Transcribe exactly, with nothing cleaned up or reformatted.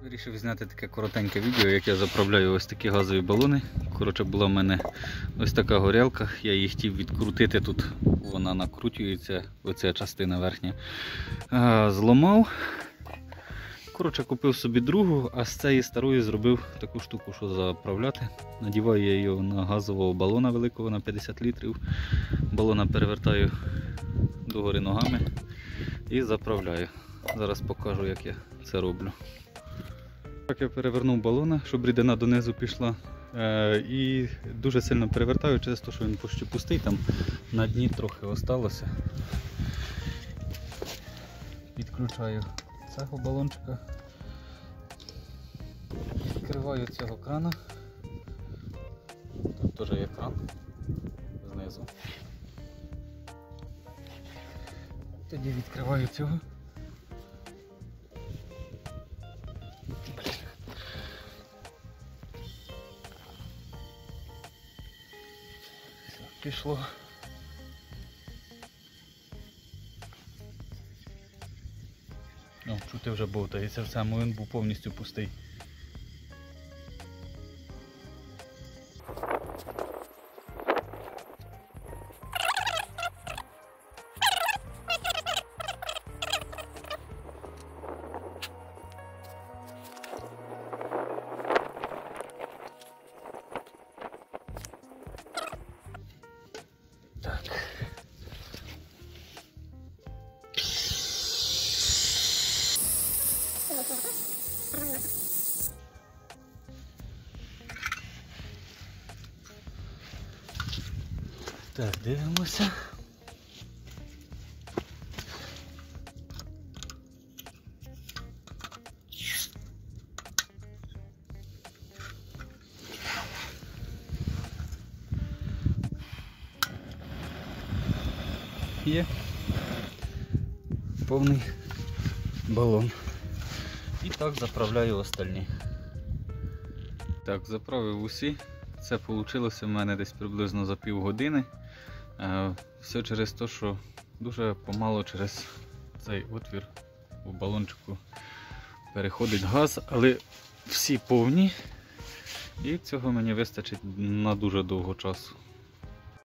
Вирішив зняти таке коротеньке відео, як я заправляю ось такі газові балони. Коротше, була в мене ось така горілка, я її хотів відкрутити, тут вона накручується, оця частина верхня. Зламав. Коротше, купив собі другу, а з цієї старої зробив таку штуку, що заправляти. Надіваю я її на газового балона великого на п'ятдесят літрів. Балона перевертаю догори ногами і заправляю. Зараз покажу, як я це роблю. Так, я перевернув балона, щоб рідина донизу пішла, е, і дуже сильно перевертаю через те, що він почти пустий, там на дні трохи осталося. Підключаю цього балончика, відкриваю цього крана, тут теж є кран знизу. Тоді відкриваю цього. Пішло. О, чути вже бовтається все, він був повністю пустий. Так. Так, дивимося. Є повний балон. І так заправляю остальні. Так, заправив усі. Це вийшло в мене десь приблизно за півгодини. Все через те, що дуже помало через цей отвір у балончику переходить газ, але всі повні. І цього мені вистачить на дуже довго часу.